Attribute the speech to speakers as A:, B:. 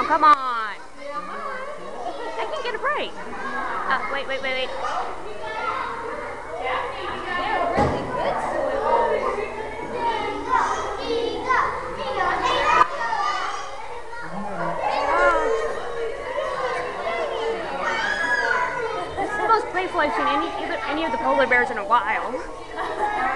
A: Come on. I can't get a break. Wait.
B: They're really good swimmers.
A: This is the most playful I've seen any of the polar bears in a while.